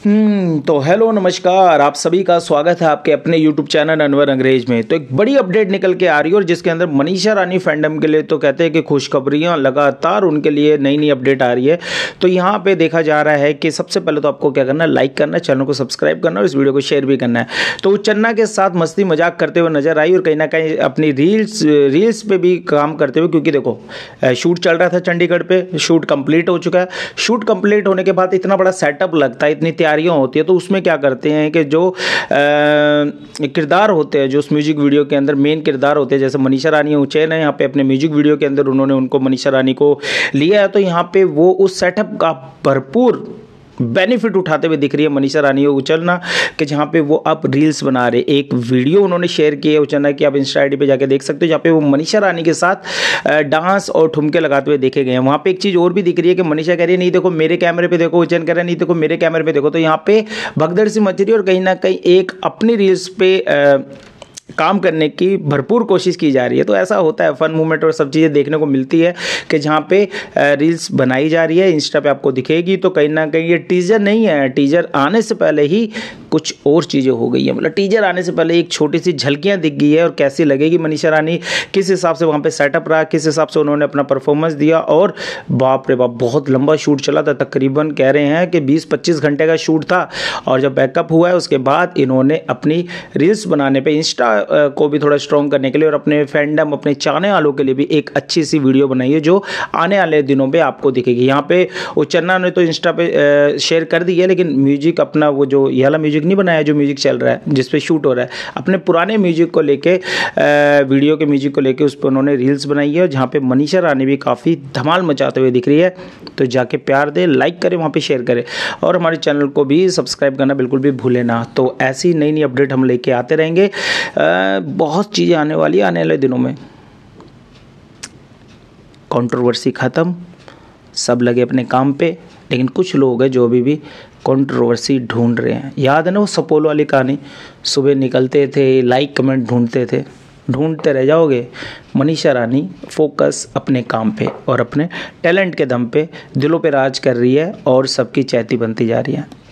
तो हेलो नमस्कार, आप सभी का स्वागत है आपके अपने YouTube चैनल अनवर अंग्रेज में। तो एक बड़ी अपडेट निकल के आ रही है और जिसके अंदर मनीषा रानी फैंडम के लिए तो कहते हैं कि खुशखबरियां लगातार उनके लिए नई नई अपडेट आ रही है। तो यहाँ पे देखा जा रहा है कि सबसे पहले तो आपको क्या करना है, लाइक करना है, चैनल को सब्सक्राइब करना और इस वीडियो को शेयर भी करना है। तो वो चन्ना के साथ मस्ती मजाक करते हुए नजर आई और कहीं ना कहीं अपनी रील्स पे भी काम करते हुए, क्योंकि देखो शूट चल रहा था चंडीगढ़ पे, शूट कंप्लीट हो चुका है। शूट कंप्लीट होने के बाद इतना बड़ा सेटअप लगता है, इतनी तैयारियां होती है, तो उसमें क्या करते हैं कि जो किरदार होते हैं, जो उस म्यूजिक वीडियो के अंदर मेन किरदार होते हैं, जैसे मनीषा रानी उचैन है, यहाँ पे अपने म्यूजिक वीडियो के अंदर उन्होंने उनको मनीषा रानी को लिया है। तो यहाँ पे वो उस सेटअप का भरपूर बेनिफिट उठाते हुए दिख रही है मनीषा रानी उचलना, कि जहाँ पे वो अब रील्स बना रहे। एक वीडियो उन्होंने शेयर की है उचलना की, आप इंस्टा आईडी पे जाके देख सकते हो, जहाँ पे वो मनीषा रानी के साथ डांस और ठुमके लगाते हुए देखे गए हैं। वहाँ पे एक चीज़ और भी दिख रही है कि मनीषा कह रही है नहीं देखो मेरे कैमरे पे देखो, उचैन कह रहा है नहीं देखो मेरे कैमरे पे देखो। तो यहाँ पे भगदड़ सी मच रही है और कहीं ना कहीं एक अपनी रील्स पे काम करने की भरपूर कोशिश की जा रही है। तो ऐसा होता है, फन मूवमेंट और सब चीज़ें देखने को मिलती है कि जहाँ पे रील्स बनाई जा रही है, इंस्टा पे आपको दिखेगी। तो कहीं ना कहीं ये टीजर नहीं है, टीजर आने से पहले ही कुछ और चीज़ें हो गई है। मतलब टीजर आने से पहले एक छोटी सी झलकियाँ दिख गई है और कैसी लगेगी मनीषा रानी, किस हिसाब से वहाँ पे सेटअप रहा, किस हिसाब से उन्होंने अपना परफॉर्मेंस दिया। और बाप रे बाप, बहुत लंबा शूट चला था, तकरीबन कह रहे हैं कि 20-25 घंटे का शूट था। और जब बैकअप हुआ है उसके बाद इन्होंने अपनी रील्स बनाने पर इंस्टा को भी थोड़ा स्ट्रॉन्ग करने के लिए और अपने फैंडम, अपने चाहने वालों के लिए भी एक अच्छी सी वीडियो बनाई है जो आने वाले दिनों पे आपको दिखेगी। यहाँ पे उचन्ना ने तो इंस्टा पे शेयर कर दी है, लेकिन म्यूजिक अपना वो जो ये वाला म्यूजिक नहीं बनाया, जो म्यूजिक चल रहा है जिस पे शूट हो रहा है, अपने पुराने म्यूजिक को लेके, वीडियो के म्यूजिक को लेके उस पर उन्होंने रील्स बनाई है, जहाँ पे मनीषा रानी भी काफ़ी धमाल मचाते हुए दिख रही है। तो जाके प्यार दे, लाइक करें, वहाँ पे शेयर करें और हमारे चैनल को भी सब्सक्राइब करना बिल्कुल भी भूलें ना। तो ऐसी नई नई अपडेट हम लेके आते रहेंगे। बहुत चीज़ें आने वाली है आने वाले दिनों में। कंट्रोवर्सी ख़त्म, सब लगे अपने काम पे, लेकिन कुछ लोग हैं जो अभी भी कंट्रोवर्सी ढूंढ रहे हैं। याद है ना वो सपोलो वाली कहानी, सुबह निकलते थे, लाइक कमेंट ढूंढते थे, ढूंढते रह जाओगे। मनीषा रानी फोकस अपने काम पे और अपने टैलेंट के दम पे दिलों पे राज कर रही है और सबकी चैती बनती जा रही है।